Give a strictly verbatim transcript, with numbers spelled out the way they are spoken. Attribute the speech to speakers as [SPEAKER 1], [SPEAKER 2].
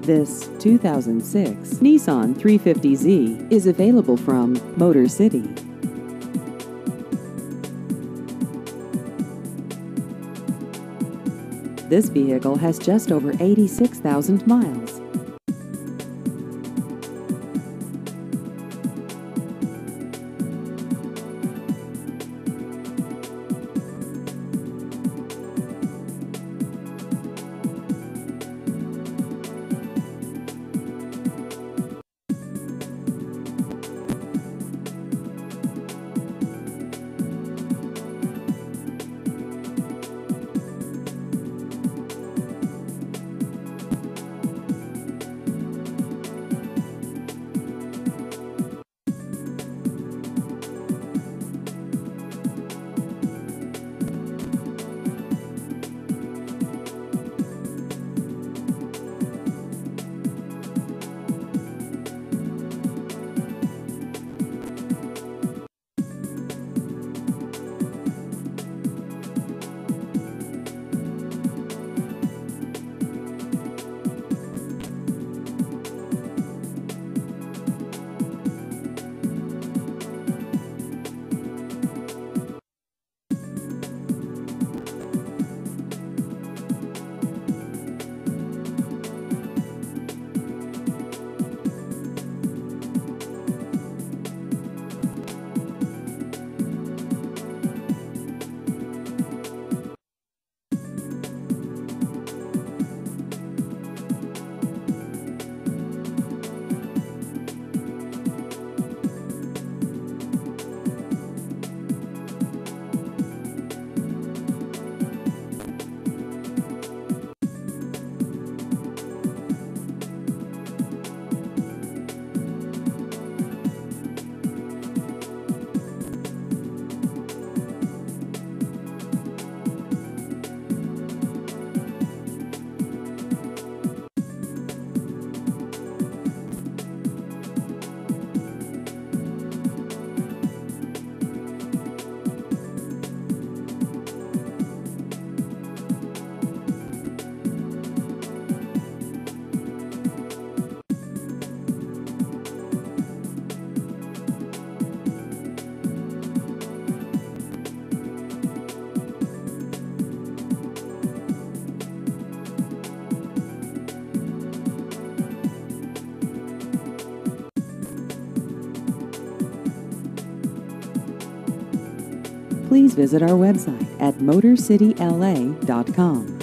[SPEAKER 1] This two thousand six Nissan three fifty Z is available from Motor City. This vehicle has just over eighty-six thousand miles. Please visit our website at motor city L A dot com.